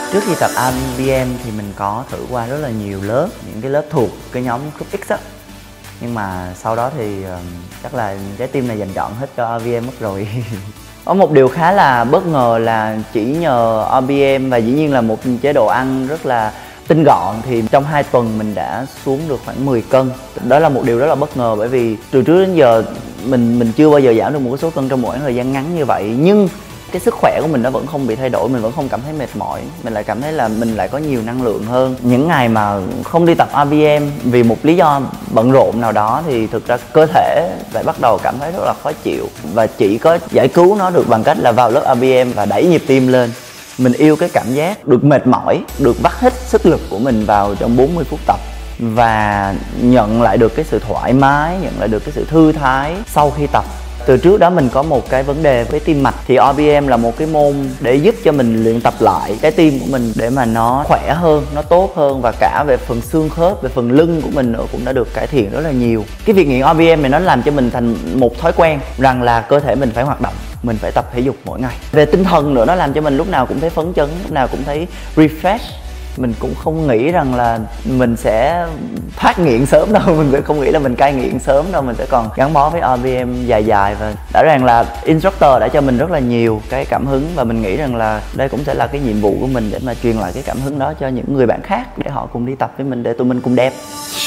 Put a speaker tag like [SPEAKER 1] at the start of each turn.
[SPEAKER 1] Trước khi tập RPM thì mình có thử qua rất là nhiều lớp, những cái lớp thuộc cái nhóm Group X á. Nhưng mà sau đó thì chắc là trái tim này dành trọn hết cho RPM mất rồi. Có một điều khá là bất ngờ là chỉ nhờ RPM và dĩ nhiên là một chế độ ăn rất là tinh gọn thì trong 2 tuần mình đã xuống được khoảng 10 cân. Đó là một điều rất là bất ngờ, bởi vì từ trước đến giờ mình chưa bao giờ giảm được một cái số cân trong một khoảng thời gian ngắn như vậy. Nhưng cái sức khỏe của mình nó vẫn không bị thay đổi, mình vẫn không cảm thấy mệt mỏi, mình lại cảm thấy là mình lại có nhiều năng lượng hơn. Những ngày mà không đi tập RPM vì một lý do bận rộn nào đó thì thực ra cơ thể lại bắt đầu cảm thấy rất là khó chịu, và chỉ có giải cứu nó được bằng cách là vào lớp RPM và đẩy nhịp tim lên. Mình yêu cái cảm giác được mệt mỏi, được vắt hết sức lực của mình vào trong 40 phút tập và nhận lại được cái sự thoải mái, nhận lại được cái sự thư thái sau khi tập. Từ trước đó mình có một cái vấn đề với tim mạch thì RPM là một cái môn để giúp cho mình luyện tập lại cái tim của mình để mà nó khỏe hơn, nó tốt hơn, và cả về phần xương khớp, về phần lưng của mình nữa cũng đã được cải thiện rất là nhiều. Cái việc nghiện RPM này nó làm cho mình thành một thói quen rằng là cơ thể mình phải hoạt động, mình phải tập thể dục mỗi ngày. Về tinh thần nữa, nó làm cho mình lúc nào cũng thấy phấn chấn, lúc nào cũng thấy refresh. Mình cũng không nghĩ rằng là mình sẽ thoát nghiện sớm đâu, mình cũng không nghĩ là mình cai nghiện sớm đâu, mình sẽ còn gắn bó với RPM dài dài. Và rõ ràng là instructor đã cho mình rất là nhiều cái cảm hứng, và mình nghĩ rằng là đây cũng sẽ là cái nhiệm vụ của mình để mà truyền lại cái cảm hứng đó cho những người bạn khác để họ cùng đi tập với mình, để tụi mình cùng đẹp.